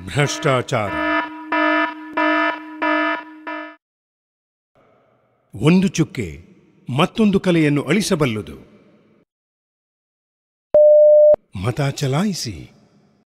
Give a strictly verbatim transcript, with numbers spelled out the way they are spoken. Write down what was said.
ಭ್ರಷ್ಟಾಚಾರ ಒಂದು ಚುಕ್ಕೆ ಮತ್ತೊಂದು ಕಲೆಯನ್ನು ಅಳಿಸಬಲ್ಲದು. ಮತ ಚಲಾಯಿಸಿ.